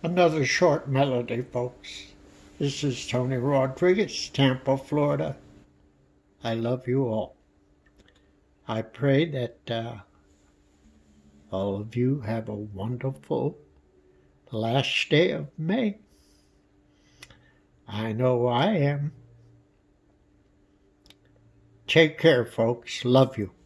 Another short melody, folks. This is Tony Rodrigues, Tampa, Florida. I love you all. I pray that all of you have a wonderful last day of May. I know I am. Take care, folks. Love you.